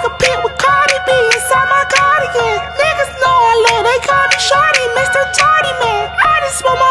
compete with Cardi B inside my cardigan. Niggas know I love, they call me Shorty, Mr. Tardy Man. I just want my